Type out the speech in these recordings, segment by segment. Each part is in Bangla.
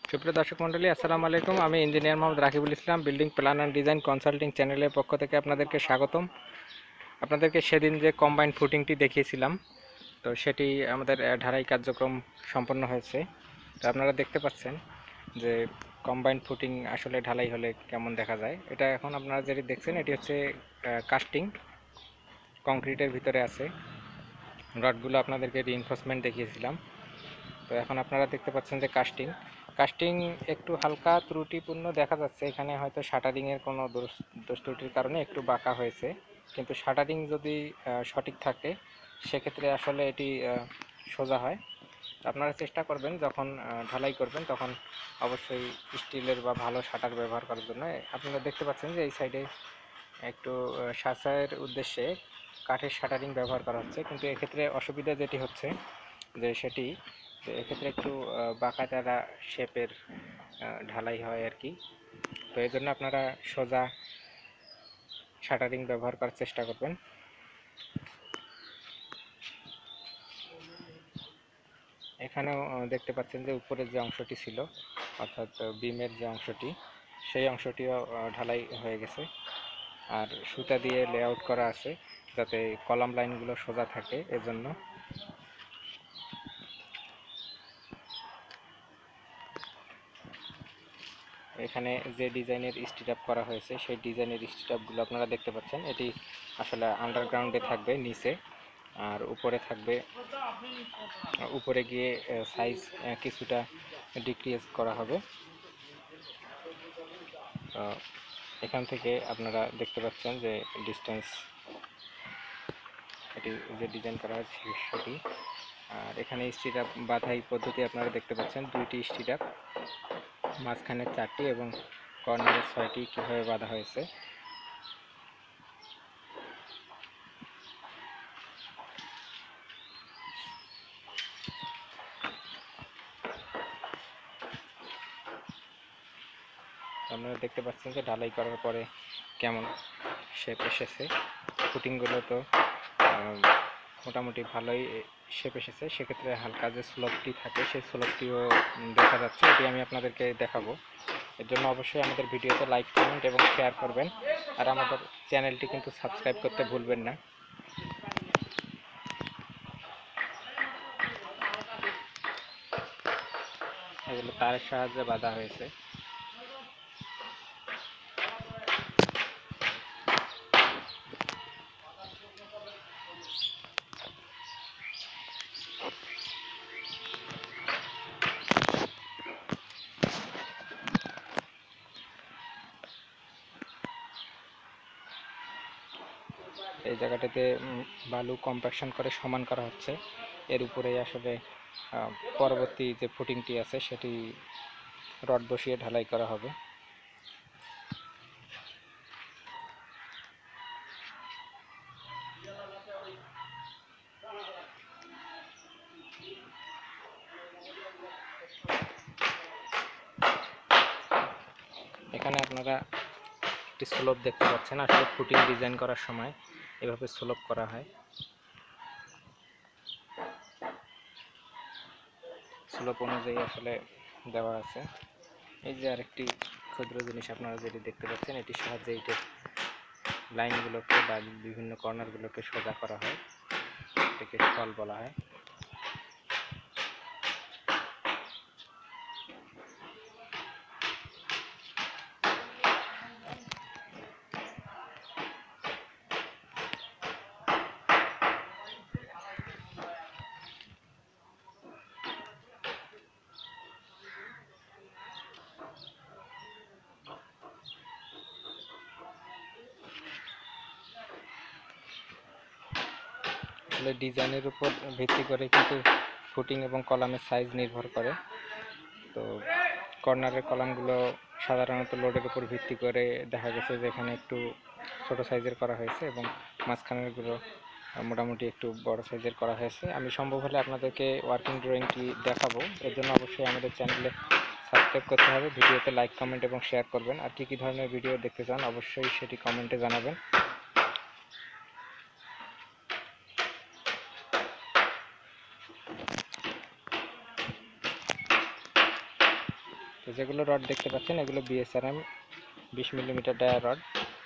সুপ্রিয় দর্শক মণ্ডলী, আসসালামু আলাইকুম। আমি engineer Mohammad Rakibul Islam, building plan and design consulting চ্যানেলের পক্ষ থেকে আপনাদেরকে স্বাগতম। আপনাদেরকে সেদিন যে কম্বাইন্ড ফুটিংটি দেখিয়েছিলাম, তো সেটি আমাদের ঢালাই কার্যক্রম সম্পন্ন হয়েছে। তো আপনারা দেখতে পাচ্ছেন যে কম্বাইন্ড ফুটিং আসলে ঢালাই হলে কেমন দেখা যায়। এটা এখন আপনারা যেটি দেখছেন, এটি হচ্ছে কাস্টিং, কংক্রিটের ভিতরে আছে। রডগুলো আপনাদেরকে রিইনফোর্সমেন্ট দেখিয়েছিলাম। তো এখন আপনারা দেখতে পাচ্ছেন যে কাস্টিং কাস্টিং একটু হালকা ত্রুটিপূর্ণ দেখা যাচ্ছে। এখানে হয়তো শাটারিংয়ের কোনো দোষ ত্রুটির কারণে একটু বাঁকা হয়েছে, কিন্তু শাটারিং যদি সঠিক থাকে সেক্ষেত্রে আসলে এটি সোজা হয়। আপনারা চেষ্টা করবেন যখন ঢালাই করবেন তখন অবশ্যই স্টিলের বা ভালো শাটার ব্যবহার করার জন্য। আপনারা দেখতে পাচ্ছেন যে এই সাইডে একটু সাশ্রয়ের উদ্দেশ্যে কাঠের শাটারিং ব্যবহার করা হচ্ছে, কিন্তু এক্ষেত্রে অসুবিধা যেটি হচ্ছে যে সেটি এক্ষেত্রে একটু বাঁকা তেরা শেপের ঢালাই হয় আর কি। তো এই জন্য আপনারা সোজা শাটারিং ব্যবহার করার চেষ্টা করবেন। এখানেও দেখতে পাচ্ছেন যে উপরের যে অংশটি ছিল, অর্থাৎ বিমের যে অংশটি, সেই অংশটিও ঢালাই হয়ে গেছে। আর সুতা দিয়ে লেআউট করা আছে যাতে কলাম লাইনগুলো সোজা থাকে, এজন্য। এখানে যে ডিজাইনের স্টিরাপ করা হয়েছে সেই ডিজাইনের স্টিরাপগুলো আপনারা দেখতে পাচ্ছেন। এটি আসলে আন্ডারগ্রাউন্ডে থাকবে নিচে, আর উপরে থাকবে, উপরে গিয়ে সাইজ কিছুটা ডিক্রিজ করা হবে। এখান থেকে আপনারা দেখতে পাচ্ছেন যে ডিস্টেন্স, এটি যে ডিজাইন করা হয়েছে সেটি। আর এখানে স্টিরাপ বাঁধাই পদ্ধতি আপনারা দেখতে পাচ্ছেন, দুইটি স্টিরাপ, মাঝখানে 4টি এবং কর্নারে 6টি কীভাবে বাঁধা হয়েছে। আপনারা দেখতে পাচ্ছেন যে ঢালাই করার পরে কেমন শেপ এসেছে। ফুটিংগুলো তো মোটামুটি ভালোই শেপ এসেছে। সেক্ষেত্রে হালকা যে স্লোপটি থাকে সেই স্লোপটিও দেখা যাচ্ছে, এটি আমি আপনাদেরকে দেখাবো। এর জন্য অবশ্যই আমাদের ভিডিওতে লাইক, কমেন্ট এবং শেয়ার করবেন, আর আমাদের চ্যানেলটি কিন্তু সাবস্ক্রাইব করতে ভুলবেন না। এগুলো তারের সাহায্যে বাঁধা হয়েছে। এই জায়গাটাতে বালু কম্প্যাকশন করে সমান করা হচ্ছে। এর উপরেই আসলে পরবর্তী যে ফুটিংটি আছে সেটি রড বসিয়ে ঢালাই করা হবে। এখানে আপনারা একটি স্লোপ দেখতে পাচ্ছেন। আসলে ফুটিং ডিজাইন করার সময় এভাবে স্লোপ করা হয়। স্লোপ অনুযায়ী আসলে দেওয়া আছে। এই যে আরেকটি ক্ষুদ্র জিনিস আপনারা যেটি দেখতে পাচ্ছেন, এটির সাহায্যে এইটার লাইনগুলোকে বা বিভিন্ন কর্নারগুলোকে সোজা করা হয়, এটাকে ফল বলা হয়। আসলে ডিজাইনের উপর ভিত্তি করে কিন্তু ফুটিং এবং কলামের সাইজ নির্ভর করে। তো কর্নারের কলামগুলো সাধারণত লোডের উপর ভিত্তি করে দেখা গেছে যে এখানে একটু ছোট সাইজের করা হয়েছে এবং মাঝখানেরগুলো মোটামুটি একটু বড় সাইজের করা হয়েছে। আমি সম্ভব হলে আপনাদেরকে ওয়ার্কিং ড্রয়িংটি দেখাবো। এর জন্য অবশ্যই আমাদের চ্যানেলে সাবস্ক্রাইব করতে হবে, ভিডিওতে লাইক, কমেন্ট এবং শেয়ার করবেন। আর কী ধরনের ভিডিও দেখতে চান অবশ্যই সেটি কমেন্টে জানাবেন। তো যেগুলো রড দেখতে পাচ্ছেন এগুলো বিএসআরএম 20 মিলিমিটার ডায়া রড।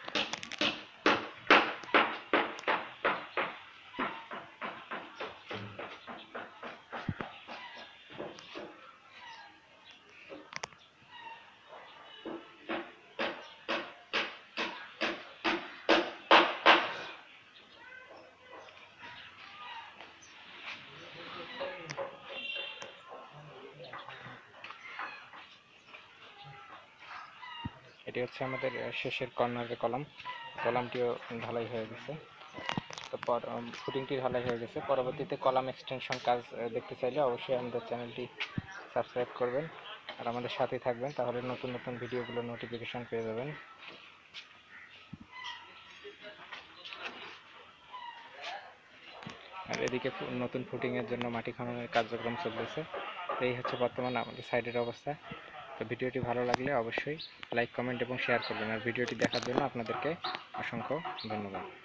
এটি হচ্ছে আমাদের শেষের কর্নারের কলামটিও ঢালাই হয়ে গেছে। তো ফুটিংটি ঢালাই হয়ে গেছে। পরবর্তীতে কলাম এক্সটেনশন কাজ দেখতে চাইলে অবশ্যই আমাদের চ্যানেলটি সাবস্ক্রাইব করবেন আর আমাদের সাথেই থাকবেন, তাহলে নতুন নতুন ভিডিওগুলোর নোটিফিকেশন পেয়ে যাবেন। আর এদিকে নতুন ফুটিংয়ের জন্য মাটি খননের কার্যক্রম চলতেছে। তো এই হচ্ছে বর্তমানে আমাদের সাইডের অবস্থা। তো ভিডিওটি ভালো লাগলে অবশ্যই লাইক, কমেন্ট এবং শেয়ার করবেন। আর ভিডিওটি দেখার জন্য আপনাদেরকে অসংখ্য ধন্যবাদ।